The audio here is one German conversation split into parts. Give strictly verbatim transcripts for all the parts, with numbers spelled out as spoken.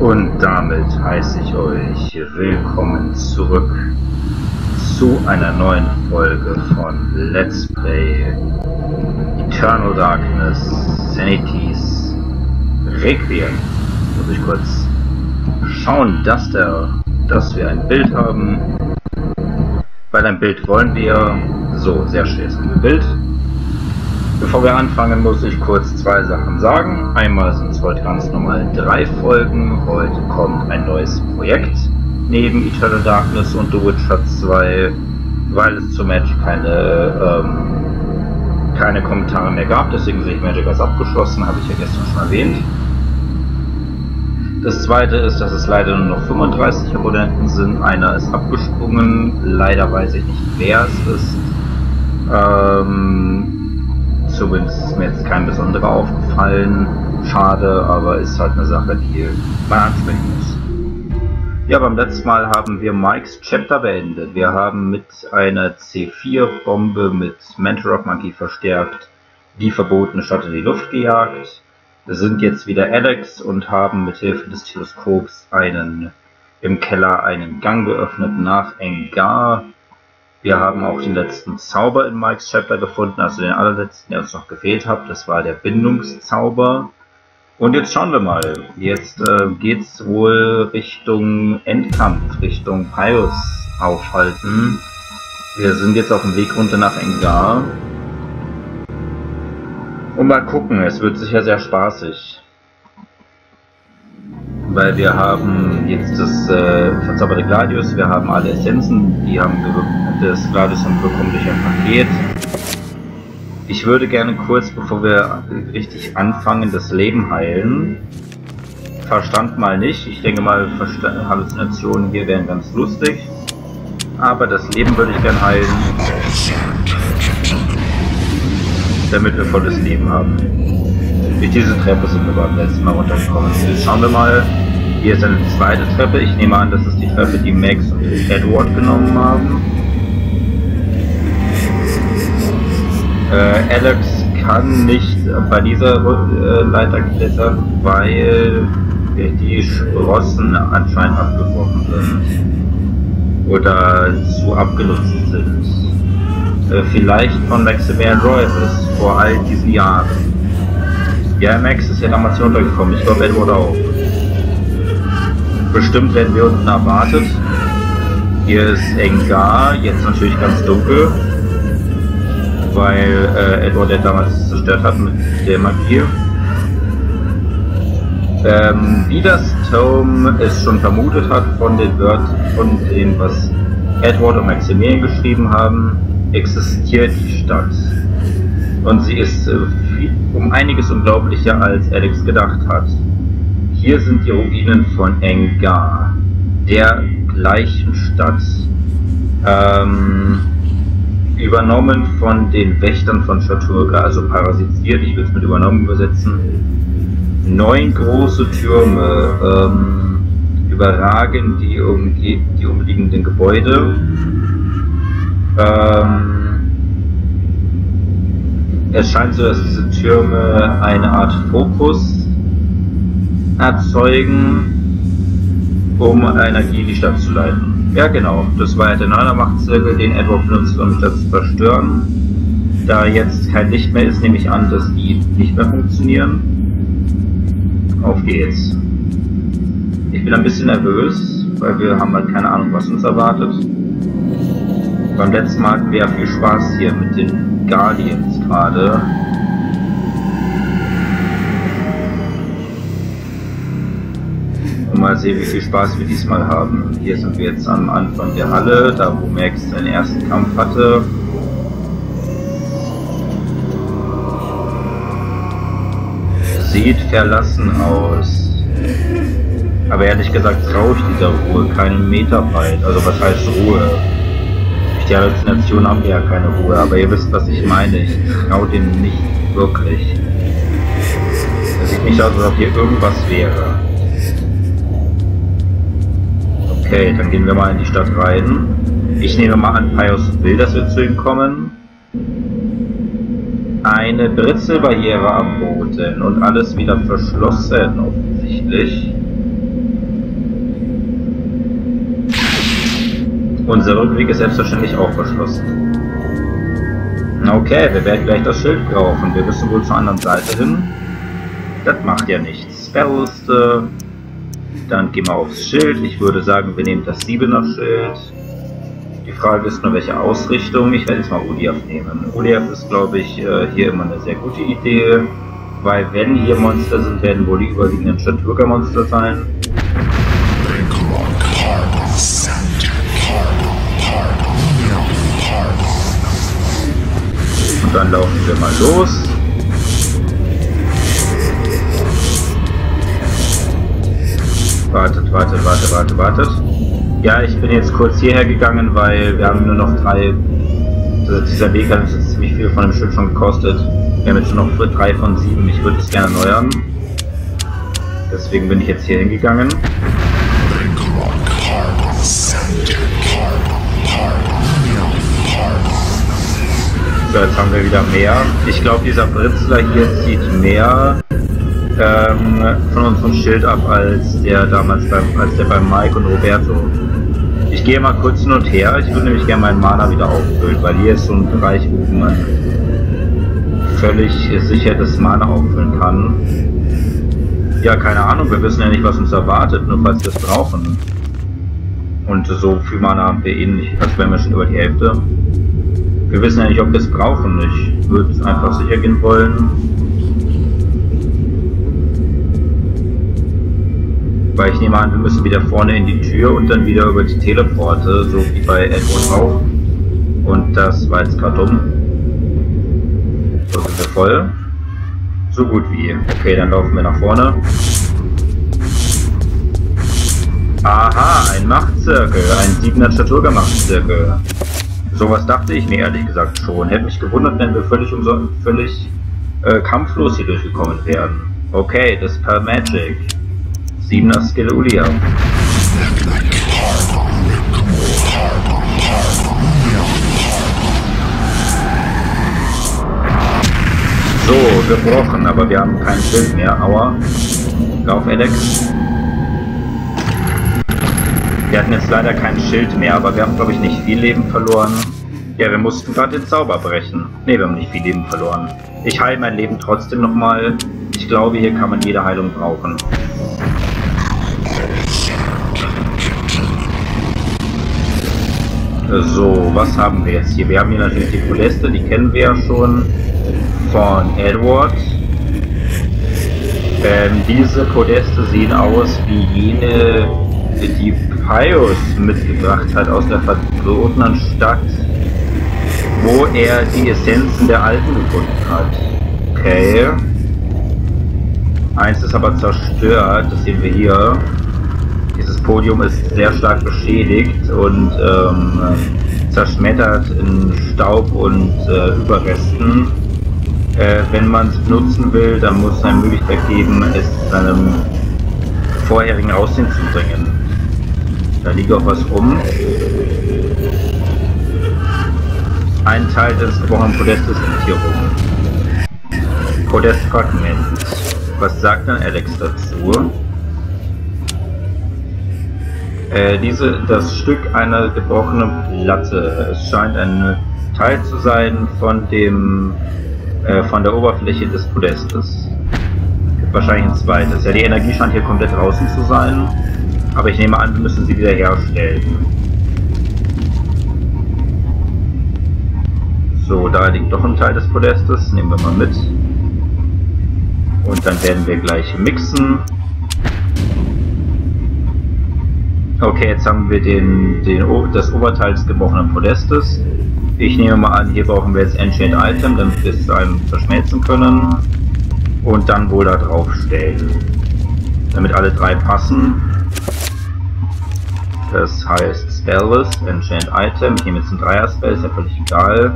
Und damit heiße ich euch willkommen zurück zu einer neuen Folge von Let's Play Eternal Darkness Sanity's Requiem. Muss ich kurz schauen, dass, der, dass wir ein Bild haben. Weil ein Bild wollen wir. So, sehr schön, jetzt haben wir ein Bild. Bevor wir anfangen, muss ich kurz zwei Sachen sagen. Einmal sind es heute ganz normal drei Folgen. Heute kommt ein neues Projekt neben Eternal Darkness und The Witcher zwei, weil es zu Magic keine, ähm, keine Kommentare mehr gab. Deswegen sehe ich Magic als abgeschlossen, habe ich ja gestern schon erwähnt. Das zweite ist, dass es leider nur noch fünfunddreißig Abonnenten sind. Einer ist abgesprungen. Leider weiß ich nicht, wer es ist. Ähm... Zumindest ist mir jetzt kein besonderer aufgefallen. Schade, aber ist halt eine Sache, die man ansprechen muss. Ja, beim letzten Mal haben wir Mikes Chapter beendet. Wir haben mit einer C vier Bombe mit Mentor of Monkey verstärkt die verbotene Stadt in die Luft gejagt. Wir sind jetzt wieder Alex und haben mit Hilfe des Teleskops einen im Keller einen Gang geöffnet nach Engar. Wir haben auch den letzten Zauber in Mikes Chapter gefunden, also den allerletzten, der uns noch gefehlt hat. Das war der Bindungszauber. Und jetzt schauen wir mal. Jetzt äh, geht es wohl Richtung Endkampf, Richtung Pyros aufhalten. Wir sind jetzt auf dem Weg runter nach Engar. Und mal gucken, es wird sicher sehr spaßig. Weil wir haben jetzt das äh, verzauberte Gladius, wir haben alle Essenzen, die haben wir, das Gladius haben wir bekommen durch ein Paket. Ich würde gerne kurz, bevor wir richtig anfangen, das Leben heilen. Verstand mal nicht, ich denke mal, Versta- Halluzinationen hier wären ganz lustig. Aber das Leben würde ich gerne heilen, damit wir volles Leben haben. Durch diese Treppe sind wir beim letzten Mal runtergekommen. Jetzt schauen wir mal. Hier ist eine zweite Treppe. Ich nehme an, das ist die Treppe, die Max und Edward genommen haben. Äh, Alex kann nicht bei dieser äh, Leiter klettern, weil die Sprossen anscheinend abgebrochen sind. Oder zu abgenutzt sind. Äh, vielleicht von Maximilian Royals vor all diesen Jahren. Ja, Max ist ja damals hier runtergekommen. Ich glaube, Edward auch. Bestimmt werden wir unten erwartet. Hier ist Engar, jetzt natürlich ganz dunkel. Weil äh, Edward ja damals zerstört hat mit der Magie. Ähm, wie das Tom es schon vermutet hat von den Wörtern, von dem, was Edward und Maximilian geschrieben haben, existiert die Stadt. Und sie ist äh, viel, um einiges unglaublicher, als Alex gedacht hat. Hier sind die Ruinen von Engar, der gleichen Stadt, ähm, übernommen von den Wächtern von Schaturga, also parasitiert, ich will es mit übernommen übersetzen. Neun große Türme ähm, überragen die, umge die umliegenden Gebäude. Ähm, Es scheint so, dass diese Türme eine Art Fokus erzeugen, um Energie in die Stadt zu leiten. Ja genau, das war ja der neue Machtzirkel, den Edward benutzt, um die Stadt zu zerstören. Da jetzt kein Licht mehr ist, nehme ich an, dass die nicht mehr funktionieren. Auf geht's. Ich bin ein bisschen nervös, weil wir haben halt keine Ahnung, was uns erwartet. Beim letzten Mal hatten wir ja viel Spaß hier mit den Guardians gerade. Und mal sehen, wie viel Spaß wir diesmal haben. Hier sind wir jetzt am Anfang der Halle, da wo Max seinen ersten Kampf hatte. Sieht verlassen aus. Aber ehrlich gesagt traue ich dieser Ruhe keinen Meter weit. Also was heißt Ruhe? Die Halluzinationen haben ja keine Ruhe, aber ihr wisst, was ich meine. Ich traue dem nicht wirklich. Es sieht nicht aus, als ob hier irgendwas wäre. Okay, dann gehen wir mal in die Stadt rein. Ich nehme mal an, Pyros will, dass wir zu ihm kommen. Eine Britzelbarriere am Boden und alles wieder verschlossen, offensichtlich. Unser Rückweg ist selbstverständlich auch verschlossen. Okay, wir werden gleich das Schild brauchen. Wir müssen wohl zur anderen Seite hin. Das macht ja nichts. Sperrliste. Dann gehen wir aufs Schild. Ich würde sagen, wir nehmen das siebener Schild. Die Frage ist nur, welche Ausrichtung. Ich werde jetzt mal Oliath nehmen. Oliath ist, glaube ich, hier immer eine sehr gute Idee. Weil wenn hier Monster sind, werden wohl die überwiegenden Chattur'gha-Monster sein. Und dann laufen wir mal los. Wartet, wartet, wartet, wartet, wartet. Ja, ich bin jetzt kurz hierher gegangen, weil wir haben nur noch drei. Also dieser Weg hat uns jetzt ziemlich viel von dem Schild schon gekostet. Wir haben jetzt schon noch drei von sieben. Ich würde es gerne erneuern. Deswegen bin ich jetzt hier hingegangen. So, jetzt haben wir wieder mehr. Ich glaube, dieser Britzler hier zieht mehr ähm, von unserem Schild ab als der damals beim, als der bei Mike und Roberto. Ich gehe mal kurz hin und her. Ich würde nämlich gerne meinen Mana wieder auffüllen, weil hier ist so ein Bereich, wo man völlig sicher das Mana auffüllen kann. Ja, keine Ahnung. Wir wissen ja nicht, was uns erwartet, nur falls wir es brauchen. Und so viel Mana haben wir eh nicht. Also wären wir schon über die Hälfte. Wir wissen ja nicht, ob wir es brauchen. Ich würde es einfach sicher gehen wollen. Weil ich nehme an, wir müssen wieder vorne in die Tür und dann wieder über die Teleporte, so wie bei Edward auch. Und das war jetzt gerade dumm. So sind wir voll. So gut wie. Okay, dann laufen wir nach vorne. Aha, ein Machtzirkel. Ein siebener Chattur'gha Machtzirkel. Sowas dachte ich mir ehrlich gesagt schon. Hätte mich gewundert, wenn wir völlig, völlig äh, kampflos hier durchgekommen wären. Okay, das ist per Magic. siebener Skill Oliath. So, gebrochen, aber wir haben kein Schild mehr. Aua. Lauf, Alex. Wir hatten jetzt leider kein Schild mehr, aber wir haben, glaube ich, nicht viel Leben verloren. Ja, wir mussten gerade den Zauber brechen. Ne, wir haben nicht viel Leben verloren. Ich heile mein Leben trotzdem nochmal. Ich glaube, hier kann man jede Heilung brauchen. So, was haben wir jetzt hier? Wir haben hier natürlich die Podeste, die kennen wir ja schon von Edward. Ähm, diese Podeste sehen aus wie jene, die Pius mitgebracht hat aus der verbotenen Stadt, wo er die Essenzen der Alten gefunden hat. Okay. Eins ist aber zerstört, das sehen wir hier. Dieses Podium ist sehr stark beschädigt und ähm, zerschmettert in Staub und äh, Überresten. Äh, wenn man es benutzen will, dann muss es eine Möglichkeit geben, es seinem vorherigen Aussehen zu bringen. Da liegt auch was rum. Ein Teil des gebrochenen Podestes liegt hier rum. Podestfragment. Was sagt dann Alex dazu? Äh, diese, das Stück einer gebrochenen Platte. Es scheint ein Teil zu sein von dem, äh, von der Oberfläche des Podestes. Wahrscheinlich ein zweites. Ja, die Energie scheint hier komplett draußen zu sein. Aber ich nehme an, wir müssen sie wieder herstellen. So, da liegt doch ein Teil des Podestes. Nehmen wir mal mit. Und dann werden wir gleich mixen. Okay, jetzt haben wir den, den, das Oberteil des gebrochenen Podestes. Ich nehme mal an, hier brauchen wir jetzt Enchant Item, damit wir es zu einem verschmelzen können. Und dann wohl da drauf stellen. Damit alle drei passen. Das heißt Spelllist, Enchant Item. Ich nehme jetzt ein Dreier-Spell, ist ja völlig egal.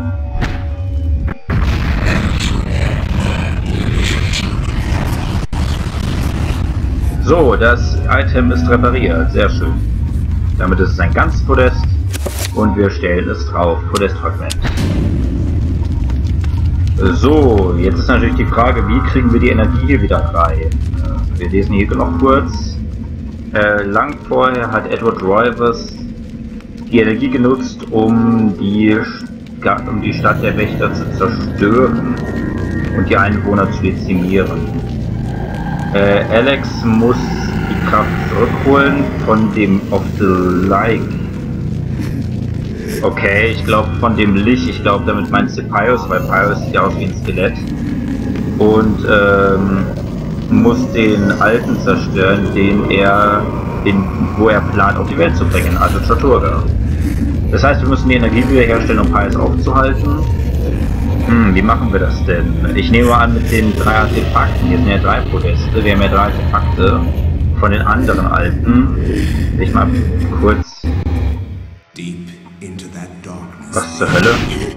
So, das Item ist repariert. Sehr schön. Damit ist es ein ganzes Podest und wir stellen es drauf. Podestfragment. So, jetzt ist natürlich die Frage, wie kriegen wir die Energie hier wieder frei? Wir lesen hier noch kurz. Äh, lang vorher hat Edward Rivers die Energie genutzt, um die, um die Stadt der Wächter zu zerstören und die Einwohner zu dezimieren. Äh, Alex muss die Kraft zurückholen von dem of the Like. Okay, ich glaube von dem Licht, ich glaube damit meinst du Pius, weil Pius sieht ja aus wie ein Skelett. Und ähm, muss den Alten zerstören, den er in, wo er plant, auf die Welt zu bringen, also Chattur'gha. Das heißt, wir müssen die Energie wiederherstellen, um Pius aufzuhalten. Hm, wie machen wir das denn? Ich nehme an mit den drei Artefakten, hier sind ja drei Podeste, wir haben ja drei Artefakte von den anderen Alten. Ich mal kurz... Was zur Hölle?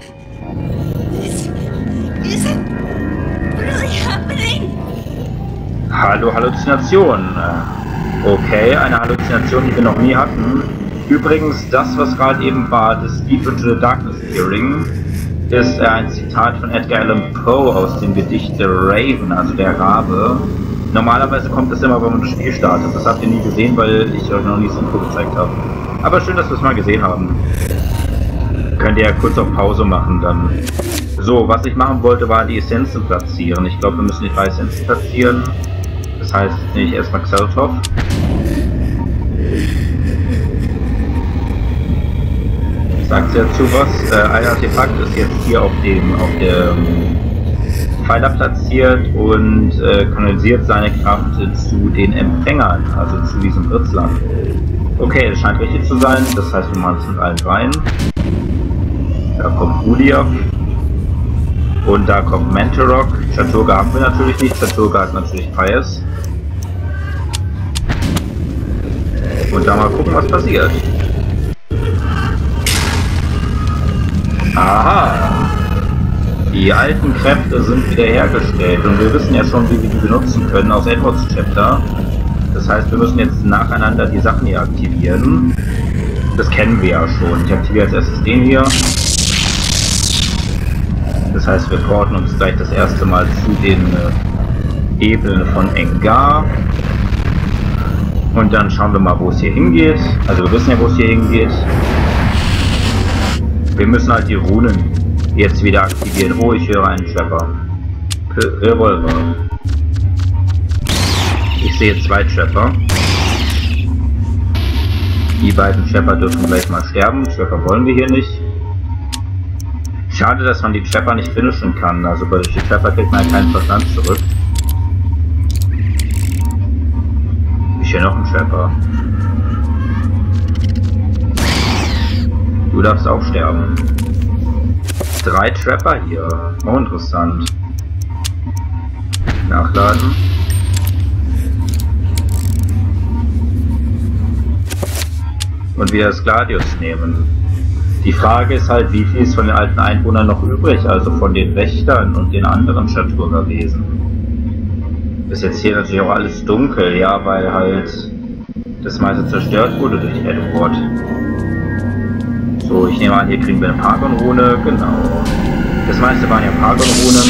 Hallo, Halluzination. Okay, eine Halluzination, die wir noch nie hatten. Übrigens, das, was gerade eben war, das Deep into the Darkness Hearing, ist ein Zitat von Edgar Allan Poe aus dem Gedicht The Raven, also der Rabe. Normalerweise kommt das immer, wenn man das Spiel startet. Das habt ihr nie gesehen, weil ich euch noch nie das Info gezeigt habe. Aber schön, dass wir es mal gesehen haben. Könnt ihr ja kurz auf Pause machen dann. So, was ich machen wollte, war die Essenzen platzieren. Ich glaube, wir müssen die drei Essenzen platzieren. Das heißt, jetzt nehme ich erstmal Xel'Toth. Sagt sie dazu was? Äh, ein Artefakt ist jetzt hier auf dem auf dem Pfeiler platziert und äh, kanalisiert seine Kraft zu den Empfängern, also zu diesem Ritzland. Okay, das scheint richtig zu sein. Das heißt, wir machen es mit allen dreien. Da kommt Uliav. Und da kommt Mentorok. Chattur'gha haben wir natürlich nicht. Chattur'gha hat natürlich Pius. Und da mal gucken, was passiert. Aha! Die alten Kräfte sind wiederhergestellt und wir wissen ja schon, wie wir die benutzen können aus Edwards Chapter. Das heißt, wir müssen jetzt nacheinander die Sachen hier aktivieren. Das kennen wir ja schon. Ich aktiviere als erstes den hier. Das heißt, wir porten uns gleich das erste Mal zu den äh, Ebenen von Engar. Und dann schauen wir mal, wo es hier hingeht. Also wir wissen ja, wo es hier hingeht. Wir müssen halt die Runen jetzt wieder aktivieren. Oh, ich höre einen Trapper. P Revolver. Ich sehe zwei Trapper. Die beiden Trapper dürfen gleich mal sterben. Trapper wollen wir hier nicht. Schade, dass man die Trapper nicht finishen kann. Also bei den Trapper kriegt man keinen Verstand zurück. Ich sehe noch einen Trapper. Du darfst auch sterben. Drei Trapper hier. Oh, interessant. Nachladen. Und wieder das Gladius nehmen. Die Frage ist halt, wie viel ist von den alten Einwohnern noch übrig, also von den Wächtern und den anderen Chattur'gha-Wesen. Ist jetzt hier natürlich auch alles dunkel, ja, weil halt das meiste zerstört wurde durch Edward. So, ich nehme an, hier kriegen wir eine Pagon-Rune, genau. Das meiste waren ja Pagon-Runen.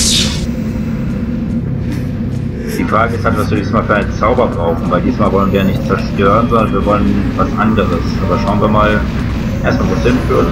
Die Frage ist halt, was wir diesmal für einen Zauber brauchen, weil diesmal wollen wir ja nicht zerstören, sondern wir wollen was anderes. Aber schauen wir mal erstmal, wo es hinführt.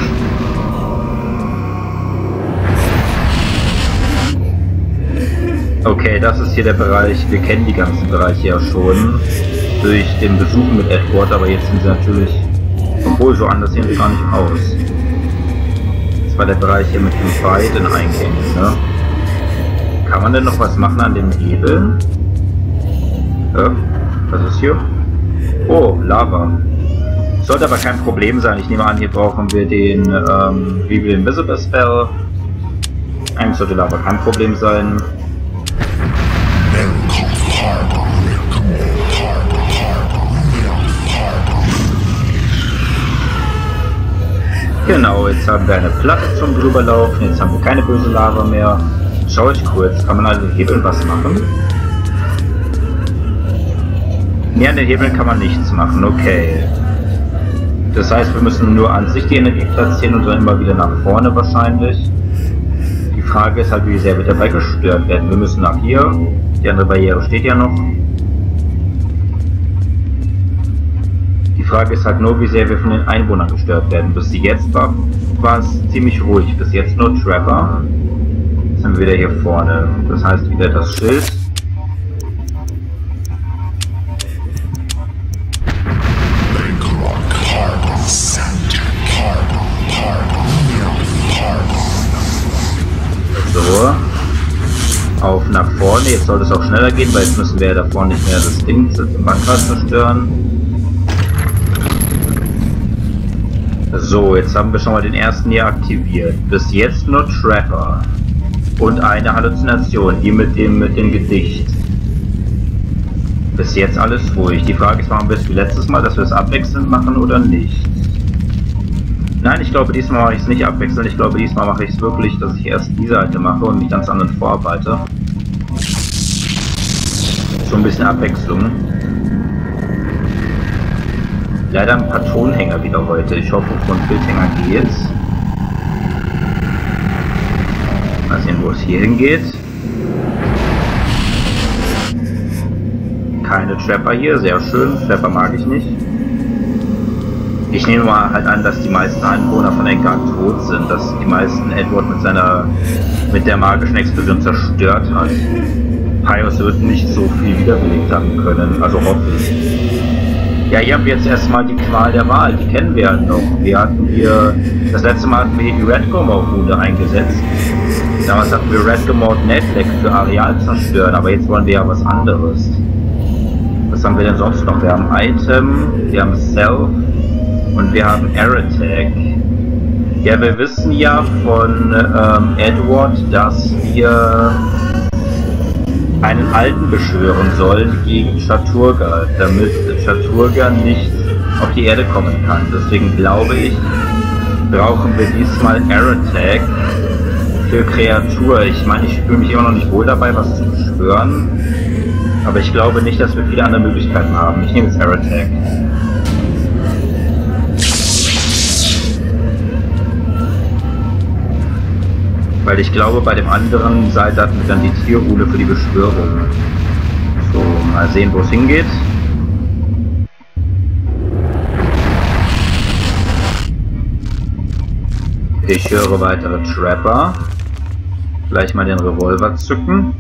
Okay, das ist hier der Bereich, wir kennen die ganzen Bereiche ja schon durch den Besuch mit Edward, aber jetzt sind sie natürlich, obwohl so anders sehen sie gar nicht aus. Das war der Bereich hier mit den beiden Eingängen, ne? Kann man denn noch was machen an dem Hebel? Ja, was ist hier? Oh, Lava. Sollte aber kein Problem sein. Ich nehme an, hier brauchen wir den ähm, Reveal Invisible Spell. Eigentlich sollte Lava kein Problem sein. Genau, jetzt haben wir eine Platte zum drüberlaufen. Jetzt haben wir keine böse Lava mehr. Schau ich kurz, kann man an den Hebeln was machen? Ne, an den Hebeln kann man nichts machen, okay. Das heißt, wir müssen nur an sich die Energie platzieren und dann immer wieder nach vorne wahrscheinlich. Die Frage ist halt, wie sehr wir dabei gestört werden. Wir müssen nach hier, die andere Barriere steht ja noch. Die Frage ist halt nur, wie sehr wir von den Einwohnern gestört werden. Bis jetzt war, war es ziemlich ruhig. Bis jetzt nur Trevor. Jetzt sind wir wieder hier vorne. Das heißt wieder das Schild. So. Auf nach vorne. Jetzt soll es auch schneller gehen, weil jetzt müssen wir ja da vorne nicht mehr das Ding, das Bankrad zerstören. So, jetzt haben wir schon mal den ersten hier aktiviert. Bis jetzt nur Trevor. Und eine Halluzination, die mit dem, mit dem Gedicht. Bis jetzt alles ruhig. Die Frage ist, machen wir es wie letztes Mal, dass wir es abwechselnd machen oder nicht? Nein, ich glaube, diesmal mache ich es nicht abwechselnd. Ich glaube, diesmal mache ich es wirklich, dass ich erst die Seite mache und mich ganz anderen vorarbeite. So ein bisschen Abwechslung. Leider ein paar Tonhänger wieder heute. Ich hoffe, von Bildhänger geht's. Mal sehen, wo es hier hingeht. Keine Trapper hier, sehr schön. Trapper mag ich nicht. Ich nehme mal halt an, dass die meisten Einwohner von Eckart tot sind, dass die meisten Edward mit seiner, mit der magischen Explosion zerstört hat. Pius wird nicht so viel wiederbelebt haben können, also hoffe ich. Ja, hier haben wir jetzt erstmal die Qual der Wahl, die kennen wir ja noch. Wir hatten hier, das letzte Mal hatten wir hier die Redgomore-Runde eingesetzt. Damals hatten wir Redgomore und Netflix für Areal zerstören, aber jetzt wollen wir ja was anderes. Was haben wir denn sonst noch? Wir haben Item, wir haben Self und wir haben Air Attack. Ja, wir wissen ja von ähm, Edward, dass wir einen Alten beschwören sollen gegen Chaturga, damit Chaturga nicht auf die Erde kommen kann. Deswegen glaube ich, brauchen wir diesmal Air Attack für Kreatur. Ich meine, ich fühle mich immer noch nicht wohl dabei, was zu beschwören, aber ich glaube nicht, dass wir viele andere Möglichkeiten haben. Ich nehme jetzt Air Attack. Weil ich glaube, bei dem anderen Seite hatten wir dann die Tierrune für die Beschwörung. So, mal sehen, wo es hingeht. Ich höre weitere Trapper. Gleich mal den Revolver zücken.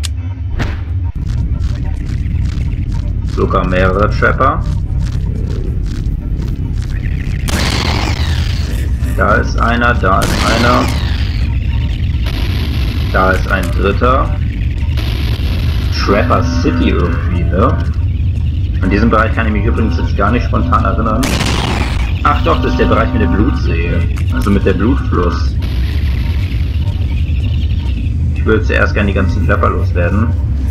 Sogar mehrere Trapper. Da ist einer, da ist einer. Da ist ein dritter. Trapper City irgendwie, ne? An diesem Bereich kann ich mich übrigens jetzt gar nicht spontan erinnern. Ach doch, das ist der Bereich mit der Blutsee. Also mit der Blutfluss. Ich würde zuerst gerne die ganzen Trapper loswerden.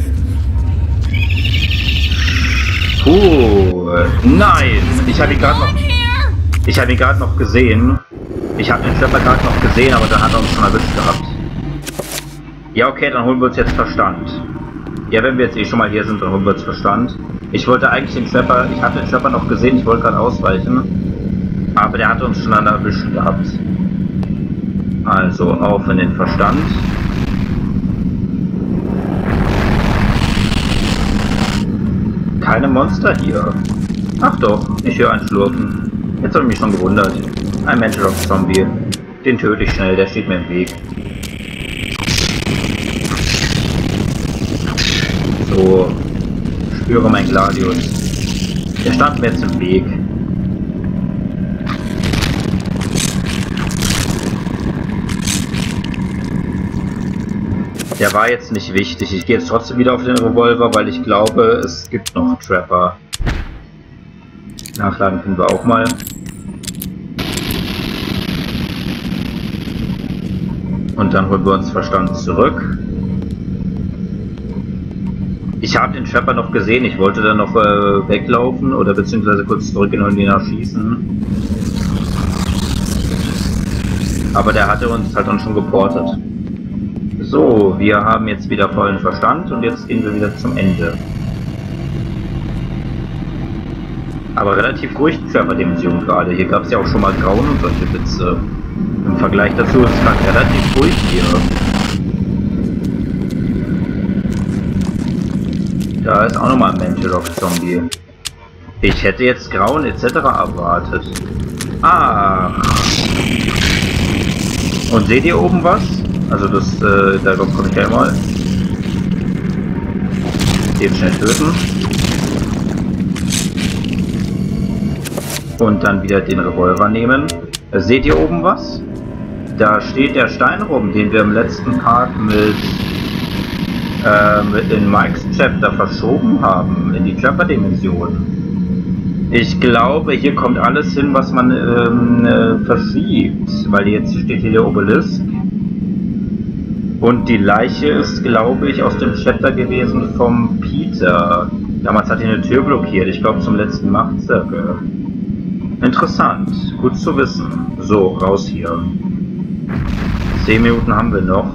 Puh, nein! Ich habe ihn gerade noch... Ich habe ihn gerade noch gesehen. Ich habe den Trapper gerade noch gesehen, aber dann hat er uns schon erwischt gehabt. Ja, okay, dann holen wir uns jetzt Verstand. Ja, wenn wir jetzt eh schon mal hier sind, dann holen wir uns Verstand. Ich wollte eigentlich den Trapper, ich hatte den Trapper noch gesehen, ich wollte gerade ausweichen. Aber der hatte uns schon an erwischt gehabt. Also, auf in den Verstand. Keine Monster hier. Ach doch, ich höre einen Schlurfen. Jetzt habe ich mich schon gewundert. Ein Menschenloch-Zombie. Den töte ich schnell, der steht mir im Weg. So, spüre mein Gladius. Der stand mir jetzt im Weg. Der war jetzt nicht wichtig. Ich gehe jetzt trotzdem wieder auf den Revolver, weil ich glaube, es gibt noch Trapper. Nachladen können wir auch mal. Und dann holen wir uns Verstand zurück. Ich habe den Trapper noch gesehen, ich wollte dann noch äh, weglaufen oder beziehungsweise kurz zurückgehen und ihn erschießen. Aber der hatte uns halt dann schon geportet. So, wir haben jetzt wieder vollen Verstand und jetzt gehen wir wieder zum Ende. Aber relativ ruhig Trapper-Dimension gerade. Hier gab es ja auch schon mal Grauen und solche Witze. Im Vergleich dazu ist es gerade relativ ruhig hier. Da ist auch nochmal ein Menschenloch-Zombie. Ich hätte jetzt Grauen et cetera erwartet. Ah. Und seht ihr oben was? Also das, äh, darauf komme ich gleich mal. Den schnell töten. Und dann wieder den Revolver nehmen. Äh, seht ihr oben was? Da steht der Stein rum, den wir im letzten Part mit, äh, mit in Mikes Chapter verschoben haben, in die Trapper-Dimension. Ich glaube, hier kommt alles hin, was man ähm, äh, verschiebt, weil jetzt steht hier der Obelisk. Und die Leiche ist, glaube ich, aus dem Chapter gewesen vom Peter. Damals hat er eine Tür blockiert, ich glaube zum letzten Machtzirkel. Interessant, gut zu wissen. So, raus hier. Zehn Minuten haben wir noch.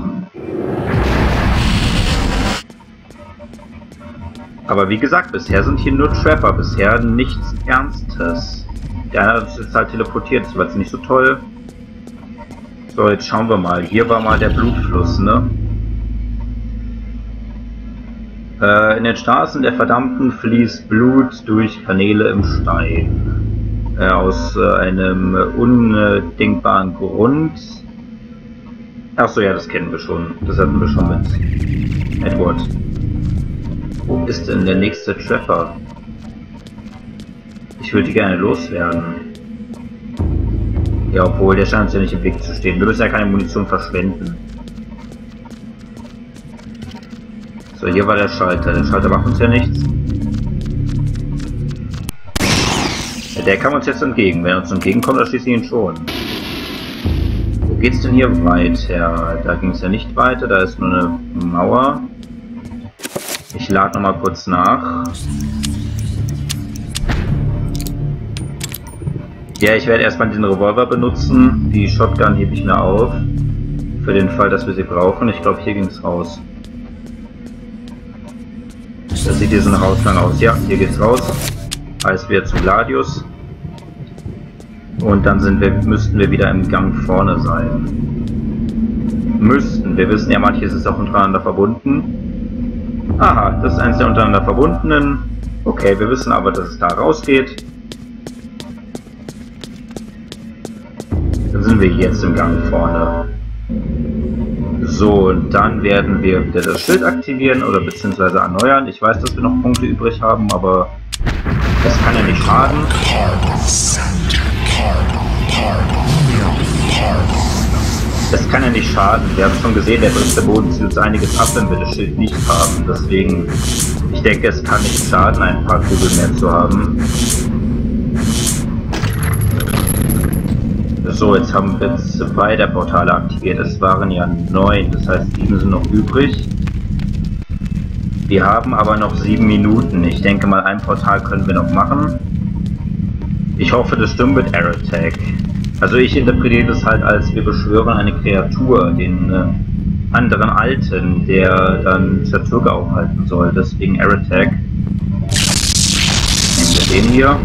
Aber wie gesagt, bisher sind hier nur Trapper, bisher nichts Ernstes. Der eine hat uns jetzt halt teleportiert, das war jetzt nicht so toll. So, jetzt schauen wir mal. Hier war mal der Blutfluss, ne? Äh, in den Straßen der Verdammten fließt Blut durch Kanäle im Stein. Äh, aus äh, einem undenkbaren Grund. Achso, ja, das kennen wir schon. Das hatten wir schon mit Edward. Wo ist denn der nächste Trapper? Ich würde die gerne loswerden. Ja, obwohl, der scheint uns ja nicht im Weg zu stehen. Wir müssen ja keine Munition verschwenden. So, hier war der Schalter. Der Schalter macht uns ja nichts. Der kam uns jetzt entgegen. Wenn er uns entgegenkommt, dann schießt ihn schon. Wo geht's denn hier weiter? Da ging es ja nicht weiter. Da ist nur eine Mauer. Ich lade noch mal kurz nach. Ja, ich werde erstmal den Revolver benutzen. Die Shotgun hebe ich mir auf. Für den Fall, dass wir sie brauchen. Ich glaube, hier ging es raus. Das sieht hier so nach Ausgang aus. Ja, hier geht's raus. Heißt wir zu Gladius. Und dann sind wir, müssten wir wieder im Gang vorne sein. Müssten. Wir wissen ja, manches ist auch untereinander verbunden. Aha, das ist eins der untereinander verbundenen. Okay, wir wissen aber, dass es da rausgeht. Dann sind wir jetzt im Gang vorne. So, und dann werden wir wieder das Schild aktivieren oder beziehungsweise erneuern. Ich weiß, dass wir noch Punkte übrig haben, aber das kann ja nicht schaden. Das kann ja nicht schaden. Wir haben schon gesehen, der dritte Boden zieht uns einiges ab, wenn wir das Schild nicht haben. Deswegen, ich denke, es kann nicht schaden, ein paar Kugeln mehr zu haben. So, jetzt haben wir zwei der Portale aktiviert. Es waren ja neun, das heißt sieben sind noch übrig. Wir haben aber noch sieben Minuten. Ich denke mal, ein Portal können wir noch machen. Ich hoffe, das stimmt mit Air Attack. Also ich interpretiere das halt als, wir beschwören eine Kreatur, den äh, anderen Alten, der dann Zertürke aufhalten soll. Deswegen Air Attack. Nehmen wir den hier.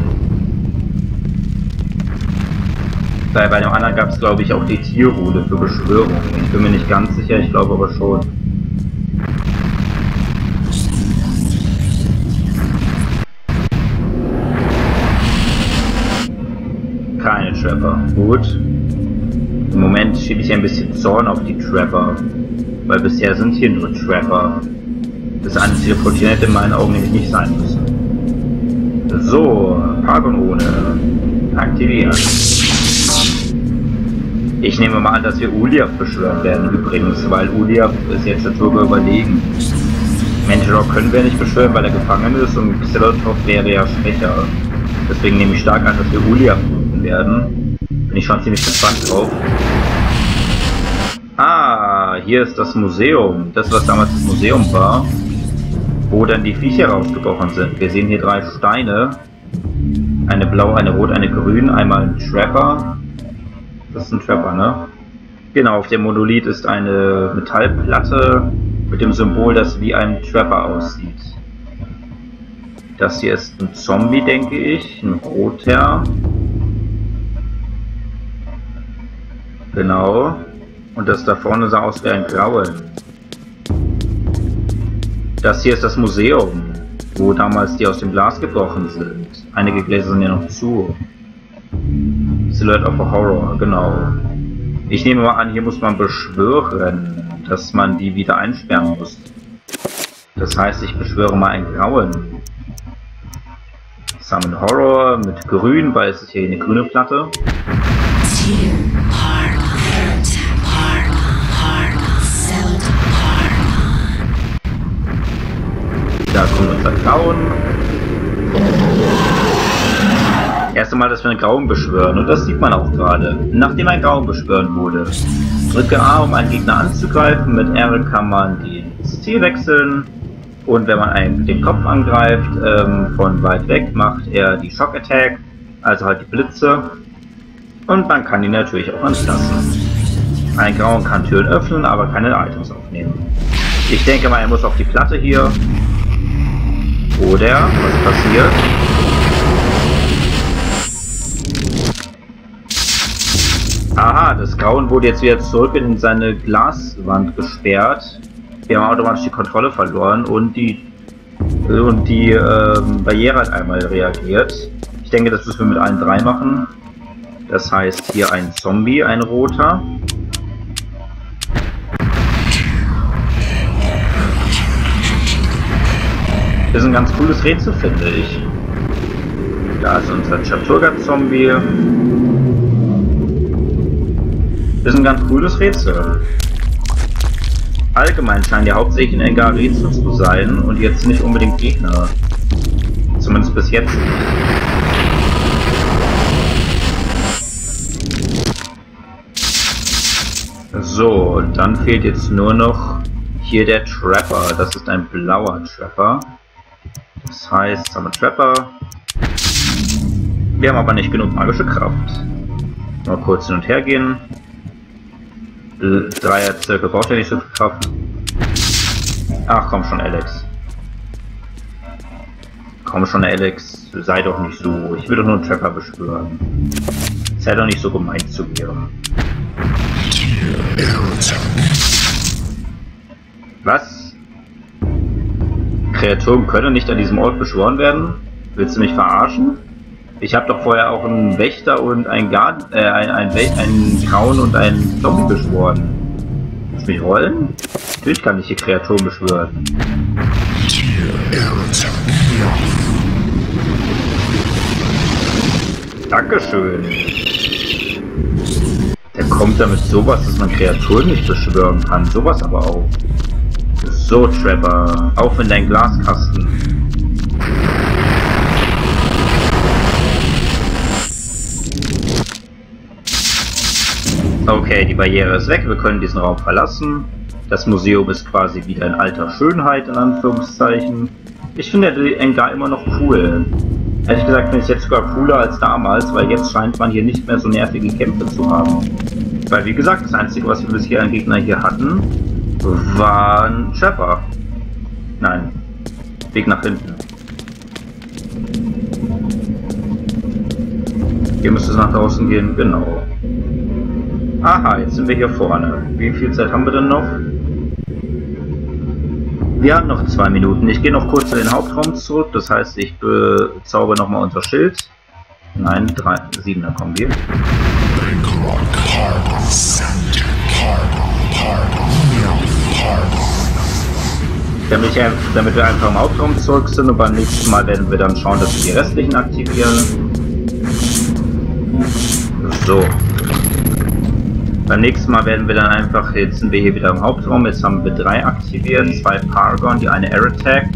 Bei, bei dem anderen gab es, glaube ich, auch die Tierrune für Beschwörung. Ich bin mir nicht ganz sicher, ich glaube aber schon. Keine Trapper. Gut. Im Moment schiebe ich ein bisschen Zorn auf die Trapper. Weil bisher sind hier nur Trapper. Das eine Teleportieren hätte in meinen Augen nämlich nicht sein müssen. So, Paragon-Rune. Aktivieren. Ich nehme mal an, dass wir Uliaf beschwören werden übrigens, weil Uliaf ist jetzt der Turbo überlegen. Mentorok können wir nicht beschwören, weil er gefangen ist und Xelotov wäre ja schwächer. Deswegen nehme ich stark an, dass wir Uliaf werden. Bin ich schon ziemlich gespannt drauf. Ah, hier ist das Museum. Das, was damals das Museum war. Wo dann die Viecher rausgebrochen sind. Wir sehen hier drei Steine. Eine blau, eine rot, eine grün. Einmal ein Trapper. Das ist ein Trapper, ne? Genau, auf dem Monolith ist eine Metallplatte mit dem Symbol, das wie ein Trapper aussieht. Das hier ist ein Zombie, denke ich. Ein roter. Genau. Und das da vorne sah aus wie ein Grauen. Das hier ist das Museum. wo damals die aus dem Glas gebrochen sind. Einige Gläser sind ja noch zu. Silhouette of a Horror, genau. Ich nehme mal an, hier muss man beschwören, dass man die wieder einsperren muss. Das heißt, ich beschwöre mal ein Grauen. Summon Horror mit Grün, weil es ist hier eine grüne Platte. Da kommt unser Grauen. Erst einmal, dass wir einen Grauen beschwören, und das sieht man auch gerade. Nachdem ein Grauen beschwören wurde, drücke A, um einen Gegner anzugreifen. Mit R kann man das Ziel wechseln. Und wenn man einen, den Kopf angreift, ähm, von weit weg, macht er die Shock Attack, also halt die Blitze. Und man kann ihn natürlich auch anlassen. Ein Grauen kann Türen öffnen, aber keine Items aufnehmen. Ich denke mal, er muss auf die Platte hier. Oder, was passiert? Aha, das Grauen wurde jetzt wieder zurück in seine Glaswand gesperrt. Wir haben automatisch die Kontrolle verloren und die und die ähm, Barriere hat einmal reagiert. Ich denke, das müssen wir mit allen drei machen. Das heißt, hier ein Zombie, ein roter. Das ist ein ganz cooles Rätsel, finde ich. Da ist unser Chaturga-Zombie. Das ist ein ganz cooles Rätsel. Allgemein scheinen ja hauptsächlich in Engar Rätsel zu sein und jetzt nicht unbedingt Gegner. Zumindest bis jetzt nicht. So, und dann fehlt jetzt nur noch hier der Trapper. Das ist ein blauer Trapper. Das heißt, haben wir Trapper. Wir haben aber nicht genug magische Kraft. Mal kurz hin und her gehen. Dreier-Zirkel braucht ja nicht so viel Kraft. Ach komm schon, Alex. Komm schon, Alex. Sei doch nicht so. Ich will doch nur einen Trapper beschwören. Sei doch nicht so gemein zu mir. Was? Kreaturen können nicht an diesem Ort beschworen werden? Willst du mich verarschen? Ich habe doch vorher auch einen Wächter und einen Guard, äh, ein, ein einen Grauen und einen Zombie beschworen. Willst du mich rollen? Natürlich kann ich die Kreaturen beschwören. Dankeschön. Der kommt damit sowas, dass man Kreaturen nicht beschwören kann. Sowas aber auch. So, Trapper. Auf in deinen Glaskasten. Okay, die Barriere ist weg, wir können diesen Raum verlassen. Das Museum ist quasi wieder in alter Schönheit, in Anführungszeichen. Ich finde die Engar immer noch cool. Ehrlich gesagt finde ich es jetzt sogar cooler als damals, weil jetzt scheint man hier nicht mehr so nervige Kämpfe zu haben. Weil wie gesagt, das Einzige, was wir bisher an Gegner hier hatten, waren Trapper. Nein, Weg nach hinten. Hier müsste es nach draußen gehen, genau. Aha, jetzt sind wir hier vorne. Wie viel Zeit haben wir denn noch? Wir haben noch zwei Minuten. Ich gehe noch kurz in den Hauptraum zurück. Das heißt, ich bezauber nochmal unser Schild. Nein, drei, sieben, da kommen wir. Damit, ich, damit wir einfach im Hauptraum zurück sind und beim nächsten Mal werden wir dann schauen, dass wir die restlichen aktivieren. So. Beim nächsten Mal werden wir dann einfach, jetzt sind wir hier wieder im Hauptraum, jetzt haben wir drei aktiviert, zwei Paragon, die eine Air Attack.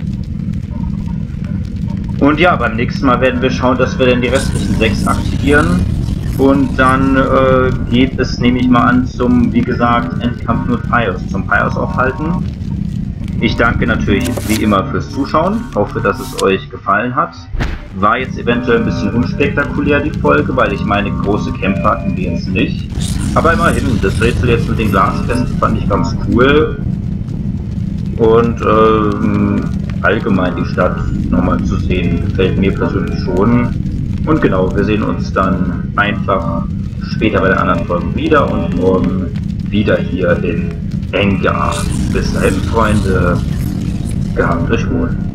Und ja, beim nächsten Mal werden wir schauen, dass wir dann die restlichen sechs aktivieren. Und dann äh, geht es, nehme ich mal an, zum, wie gesagt, Endkampf mit Pius, zum Pius aufhalten. Ich danke natürlich wie immer fürs Zuschauen, hoffe, dass es euch gefallen hat. War jetzt eventuell ein bisschen unspektakulär die Folge, weil ich meine, große Kämpfe hatten wir jetzt nicht. Aber immerhin, das Rätsel jetzt mit den Glaskästen fand ich ganz cool. Und ähm, allgemein die Stadt nochmal zu sehen, gefällt mir persönlich schon. Und genau, wir sehen uns dann einfach später bei den anderen Folgen wieder und morgen wieder hier in Engar. Bis dahin, Freunde, gehabt euch wohl.